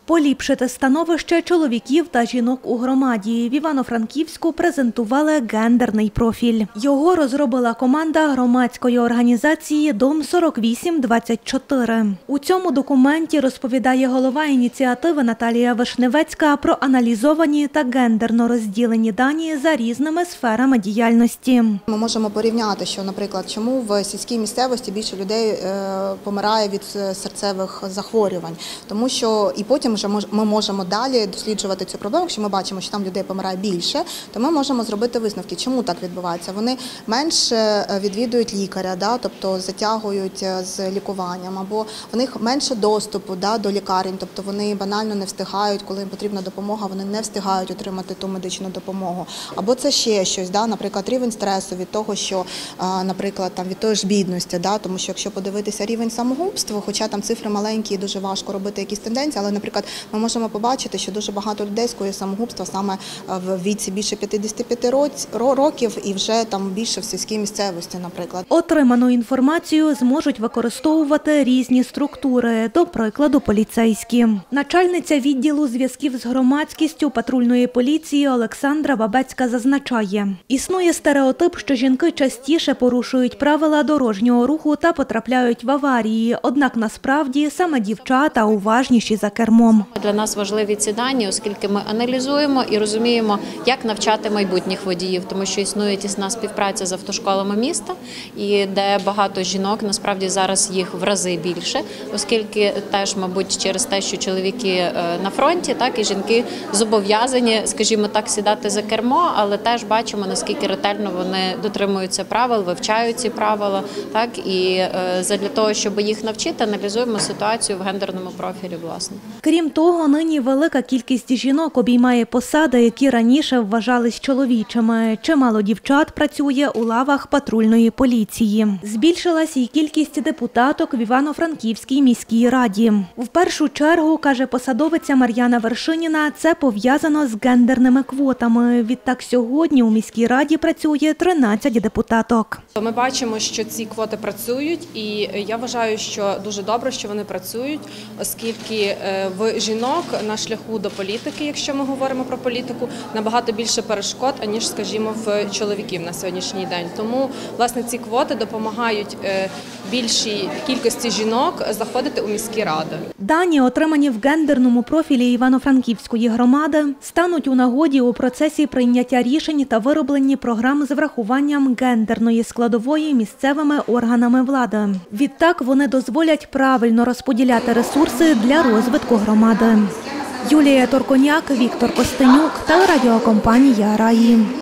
Поліпшити становище чоловіків та жінок у громаді. В Івано-Франківську презентували гендерний профіль. Його розробила команда громадської організації «Дом 4824». У цьому документі, розповідає голова ініціативи Наталія Вишневецька, проаналізовані та гендерно розділені дані за різними сферами діяльності. Ми можемо порівняти, що, наприклад, чому в сільській місцевості більше людей помирає від серцевих захворювань. Тому що і потім вже ми можемо далі досліджувати цю проблему. Якщо ми бачимо, що там людей помирає більше, то ми можемо зробити висновки, чому так відбувається. Вони менше відвідують лікаря, тобто затягують з лікуванням, або в них менше доступу до лікарень, тобто вони банально не встигають, коли їм потрібна допомога, вони не встигають отримати ту медичну допомогу. Або це ще щось, наприклад, рівень стресу від того, що, наприклад, від тої ж бідності, тому що якщо подивитися рівень самогубства, хоча там цифри маленькі і дуже важко робити якісь тенденції, але, наприклад, ми можемо побачити, що дуже багато людей скоює самогубства саме в віці більше 55 років і вже там більше в сільській місцевості, наприклад. Отриману інформацію зможуть використовувати різні структури, до прикладу, поліцейські. Начальниця відділу зв'язків з громадськістю патрульної поліції Олександра Бабецька зазначає, існує стереотип, що жінки частіше порушують правила дорожнього руху та потрапляють в аварії, однак насправді саме дівчата уважніші за кермом. Для нас важливі ці дані, оскільки ми аналізуємо і розуміємо, як навчати майбутніх водіїв, тому що існує тісна співпраця з автошколами міста, і де багато жінок, насправді зараз їх в рази більше, оскільки теж, мабуть, через те, що чоловіки на фронті, так і жінки зобов'язані, скажімо так, сідати за кермо, але теж бачимо, наскільки ретельно вони дотримуються правил, вивчають ці правила, так, і задля того, щоб їх навчити, аналізуємо ситуацію в гендерному профілі, власне. Крім того, нині велика кількість жінок обіймає посади, які раніше вважались чоловічими. Чимало дівчат працює у лавах патрульної поліції. Збільшилась і кількість депутаток в Івано-Франківській міській раді. В першу чергу, каже посадовиця Мар'яна Вершиніна, це пов'язано з гендерними квотами. Відтак сьогодні у міській раді працює 13 депутаток. Ми бачимо, що ці квоти працюють, і я вважаю, що дуже добре, що вони працюють, оскільки в жінок на шляху до політики, якщо ми говоримо про політику, набагато більше перешкод, аніж, скажімо, в чоловіків на сьогоднішній день. Тому, власне, ці квоти допомагають більшій кількості жінок заходити у міські ради. Дані, отримані в гендерному профілі Івано-Франківської громади, стануть у нагоді у процесі прийняття рішень та виробленні програм з врахуванням гендерної складової місцевими органами влади. Відтак вони дозволять правильно розподіляти ресурси для розвитку громади. Юлія Торконяк, Віктор Костенюк, телерадіокомпанія «Раї».